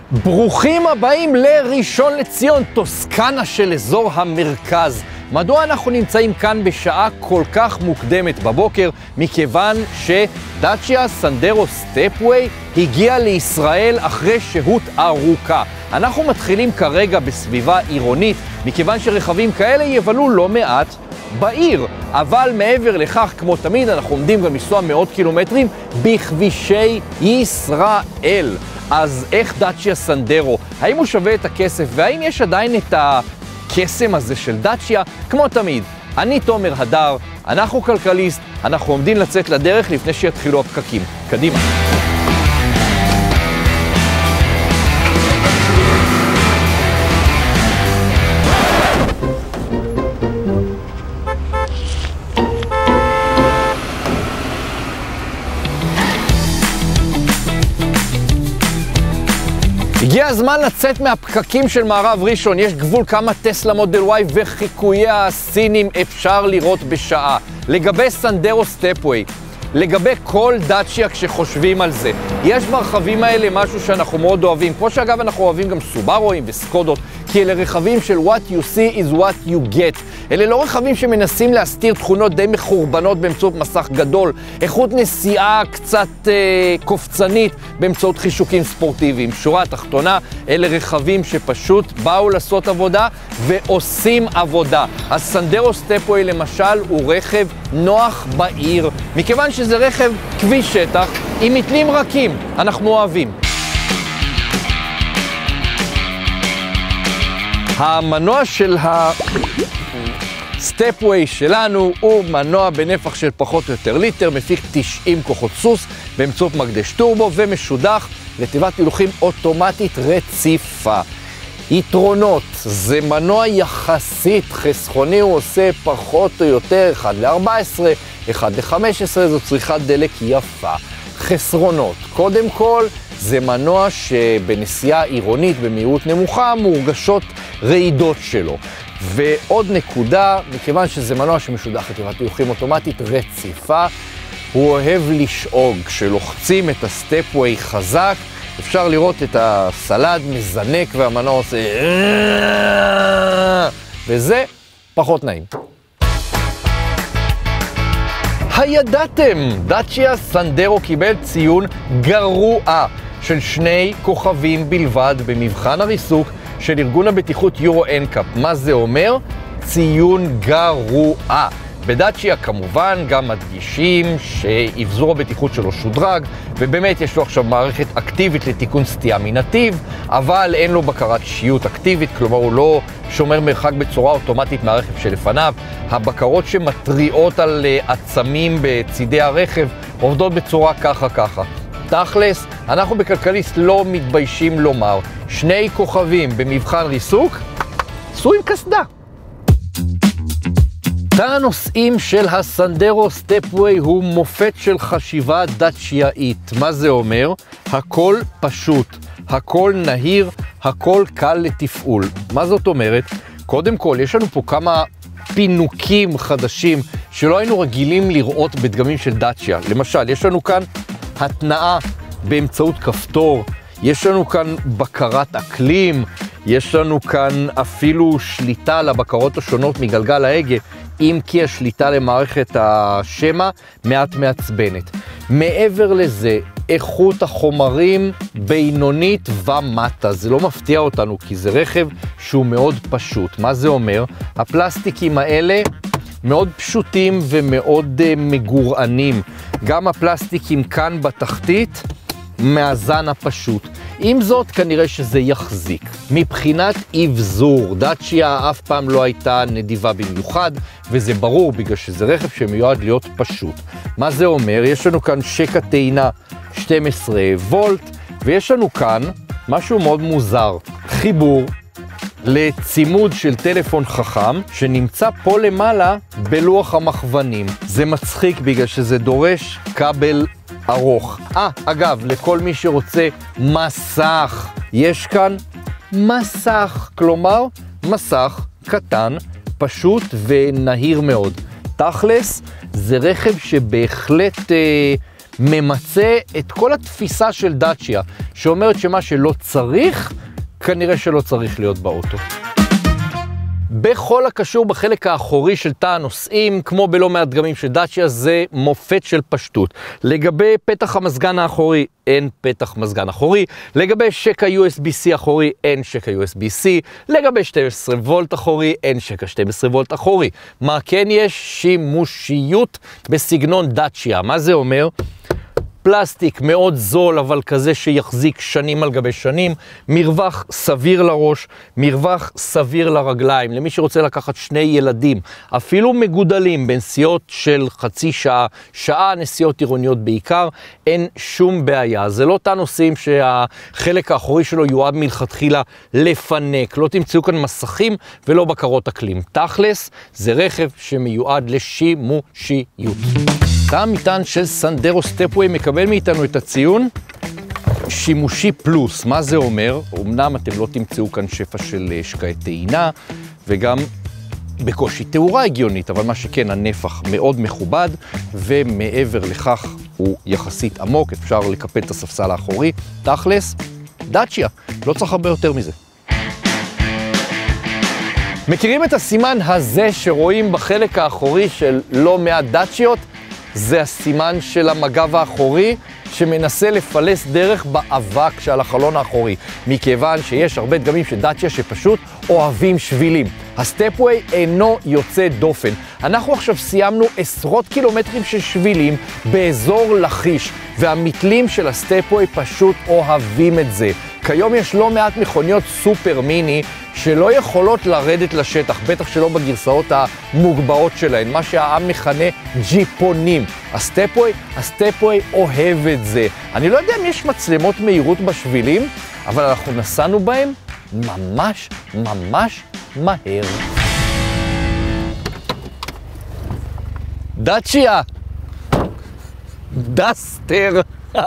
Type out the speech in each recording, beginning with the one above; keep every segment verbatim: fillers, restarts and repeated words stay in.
ברוכים הבאים לראשון לציון, טוסקנה של אזור המרכז. מדוע אנחנו נמצאים כאן בשעה כל כך מוקדמת בבוקר? מכיוון שדאצ'יה סנדרו סטפווי הגיעה לישראל אחרי שהות ארוכה. אנחנו מתחילים כרגע בסביבה עירונית, מכיוון שרכבים כאלה יבלו לא מעט בעיר, אבל מעבר לכך, כמו תמיד, אנחנו עומדים גם לנסוע מאות קילומטרים בכבישי ישראל. אז איך דאצ'יה סנדרו? האם הוא שווה את הכסף? והאם יש עדיין את הקסם הזה של דאצ'יה? כמו תמיד, אני תומר הדר, אנחנו כלכליסט, אנחנו עומדים לצאת לדרך לפני שיתחילו הפקקים. קדימה. הגיע הזמן לצאת מהפקקים של מערב ראשון. יש גבול כמה טסלה מודל וואי וחיקויי הסינים אפשר לראות בשעה. לגבי סנדרו סטפווי, לגבי כל דאצ'יה כשחושבים על זה, יש ברכבים האלה משהו שאנחנו מאוד אוהבים, כמו שאגב אנחנו אוהבים גם סובארואים וסקודות, כי אלה רכבים של what you see is what you get. אלה לא רכבים שמנסים להסתיר תכונות די מחורבנות באמצעות מסך גדול, איכות נסיעה קצת אה, קופצנית באמצעות חישוקים ספורטיביים. שורה התחתונה, אלה רכבים שפשוט באו לעשות עבודה ועושים עבודה. הסנדרו סטפווי למשל הוא רכב נוח בעיר, מכיוון שזה רכב כביש שטח עם מתלים רכים, אנחנו אוהבים. המנוע של הסטפווי שלנו הוא מנוע בנפח של פחות או יותר ליטר, מפיק תשעים כוחות סוס באמצעות מקדש טורבו ומשודך לתיבת הילוכים אוטומטית רציפה. יתרונות, זה מנוע יחסית חסכוני, הוא עושה פחות או יותר אחד ל-ארבע עשרה, אחד ל-חמש עשרה, זו צריכת דלק יפה. חסרונות, קודם כל, זה מנוע שבנסיעה עירונית במהירות נמוכה מורגשות רעידות שלו. ועוד נקודה, מכיוון שזה מנוע שמשודך לתיבת הילוכים אוטומטית רציפה, הוא אוהב לשאוג. כשלוחצים את הסטפווי חזק, אפשר לראות את הסלד מזנק והמנוע עושה וזה פחות נעים. הידעתם? דאצ'יה סנדרו קיבל ציון גרוע של שני כוכבים בלבד במבחן הריסוק של ארגון הבטיחות יורו אנקאפ. מה זה אומר? ציון גרוע. בדאצ'יה כמובן גם מדגישים שאבזור הבטיחות שלו שודרג, ובאמת יש לו עכשיו מערכת אקטיבית לתיקון סטייה מנתיב, אבל אין לו בקרת שיוט אקטיבית, כלומר הוא לא שומר מרחק בצורה אוטומטית מהרכב שלפניו. הבקרות שמטריעות על עצמים בצידי הרכב עובדות בצורה ככה ככה. תכלס, אנחנו בכלכליסט לא מתביישים לומר, שני כוכבים במבחן ריסוק, סעו עם קסדה. תא הנוסעים של הסנדרו סטפווי הוא מופת של חשיבה דאצ'יאית. מה זה אומר? הכל פשוט, הכל נהיר, הכל קל לתפעול. מה זאת אומרת? קודם כל, יש לנו פה כמה פינוקים חדשים שלא היינו רגילים לראות בדגמים של דאצ'יה. למשל, יש לנו כאן התנאה באמצעות כפתור, יש לנו כאן בקרת אקלים, יש לנו כאן אפילו שליטה על הבקרות השונות מגלגל ההגה, אם כי השליטה למערכת השמע מעט מעצבנת. מעבר לזה, איכות החומרים בינונית ומטה. זה לא מפתיע אותנו כי זה רכב שהוא מאוד פשוט. מה זה אומר? הפלסטיקים האלה מאוד פשוטים ומאוד uh, מגורענים. גם הפלסטיקים כאן בתחתית מהזן הפשוט. עם זאת, כנראה שזה יחזיק. מבחינת אבזור, דאצ'יה אף פעם לא הייתה נדיבה במיוחד, וזה ברור בגלל שזה רכב שמיועד להיות פשוט. מה זה אומר? יש לנו כאן שקע טעינה שתים עשרה וולט, ויש לנו כאן משהו מאוד מוזר, חיבור לצימוד של טלפון חכם שנמצא פה למעלה בלוח המכוונים. זה מצחיק בגלל שזה דורש כבל ארוך. אה, אגב, לכל מי שרוצה מסך, יש כאן מסך, כלומר מסך קטן, פשוט ונהיר מאוד. תכלס, זה רכב שבהחלט אה, ממצה את כל התפיסה של דאצ'יה, שאומרת שמה שלא צריך, כנראה שלא צריך להיות באוטו. בכל הקשור בחלק האחורי של תא הנוסעים, כמו בלא מעט דגמים של דאצ'יה, זה מופת של פשטות. לגבי פתח המזגן האחורי, אין פתח מזגן אחורי. לגבי שקע יו אס בי-C אחורי, אין שקע יו אס בי-C. לגבי שתים עשרה וולט אחורי, אין שקע שתים עשרה וולט אחורי. מה כן יש? שימושיות בסגנון דאצ'יה. מה זה אומר? פלסטיק מאוד זול, אבל כזה שיחזיק שנים על גבי שנים, מרווח סביר לראש, מרווח סביר לרגליים, למי שרוצה לקחת שני ילדים, אפילו מגודלים בנסיעות של חצי שעה, שעה נסיעות עירוניות בעיקר, אין שום בעיה. זה לא תא נוסעים שהחלק האחורי שלו יועד מלכתחילה לפנק, לא תמצאו כאן מסכים ולא בקרות אקלים. תכלס, זה רכב שמיועד לשימושיות. תא המטען של סנדרו סטפווי מקבל מאיתנו את הציון שימושי פלוס. מה זה אומר? אמנם אתם לא תמצאו כאן שפע של שקעי טעינה וגם בקושי תאורה הגיונית, אבל מה שכן, הנפח מאוד מכובד, ומעבר לכך הוא יחסית עמוק, אפשר לקפל את הספסל האחורי. תכלס, דאצ'יה, לא צריך הרבה יותר מזה. מכירים את הסימן הזה שרואים בחלק האחורי של לא מעט דאצ'יות? זה הסימן של המגב האחורי שמנסה לפלס דרך באבק שעל החלון האחורי, מכיוון שיש הרבה דגמים של דאצ'יה שפשוט אוהבים שבילים. הסטפווי אינו יוצא דופן. אנחנו עכשיו סיימנו עשרות קילומטרים של שבילים באזור לכיש, והמתלים של הסטפווי פשוט אוהבים את זה. כיום יש לא מעט מכוניות סופר מיני שלא יכולות לרדת לשטח, בטח שלא בגרסאות המוגבעות שלהן, מה שהעם מכנה ג'יפונים. הסטפווי, הסטפווי אוהב את זה. אני לא יודע אם יש מצלמות מהירות בשבילים, אבל אנחנו נסענו בהם ממש ממש מהר. דאצ'יה! דסטר!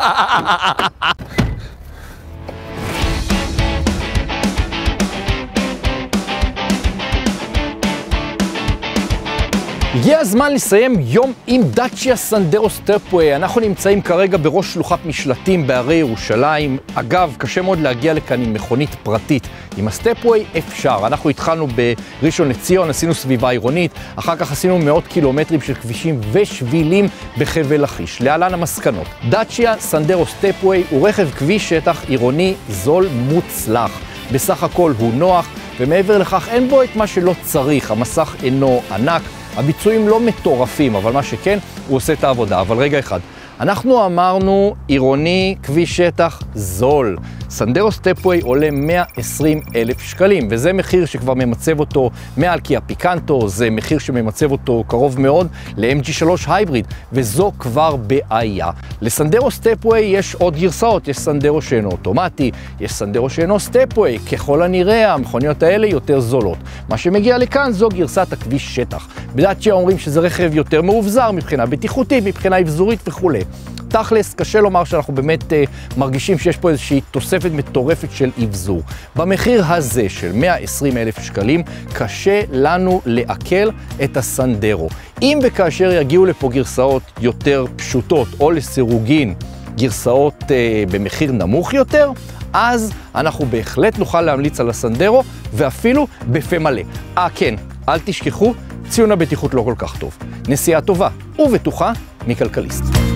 הגיע הזמן לסיים יום עם דאצ'יה סנדרו סטפווי. אנחנו נמצאים כרגע בראש שלוחת משלטים בהרי ירושלים. אגב, קשה מאוד להגיע לכאן עם מכונית פרטית. עם הסטפווי אפשר. אנחנו התחלנו בראשון לציון, עשינו סביבה עירונית, אחר כך עשינו מאות קילומטרים של כבישים ושבילים בחבל לכיש. להלן המסקנות. דאצ'יה סנדרו סטפווי הוא רכב כביש שטח עירוני זול מוצלח. בסך הכל הוא נוח, ומעבר לכך אין בו את מה שלא צריך. המסך אינו ענק, הביצועים לא מטורפים, אבל מה שכן, הוא עושה את העבודה. אבל רגע אחד, אנחנו אמרנו עירוני, כביש שטח, זול. סנדרו סטפווי עולה מאה ועשרים אלף שקלים, וזה מחיר שכבר ממצב אותו מעל קיה פיקנטו, זה מחיר שממצב אותו קרוב מאוד ל-אם ג'י שלוש הייבריד, וזו כבר בעיה. לסנדרו סטפווי יש עוד גרסאות, יש סנדרו שאינו אוטומטי, יש סנדרו שאינו סטפווי, ככל הנראה המכוניות האלה יותר זולות. מה שמגיע לכאן זו גרסת הכביש שטח. בדאצ'יה אומרים שזה רכב יותר מאובזר מבחינה בטיחותית, מבחינה אבזורית וכו'. תכלס, קשה לומר שאנחנו באמת uh, מרגישים שיש פה איזושהי תוספת מטורפת של אבזור. במחיר הזה של מאה ועשרים אלף שקלים, קשה לנו לעכל את הסנדרו. אם וכאשר יגיעו לפה גרסאות יותר פשוטות, או לסירוגין גרסאות uh, במחיר נמוך יותר, אז אנחנו בהחלט נוכל להמליץ על הסנדרו, ואפילו בפה מלא. אה כן, אל תשכחו, ציון הבטיחות לא כל כך טוב. נסיעה טובה ובטוחה מכלכליסט.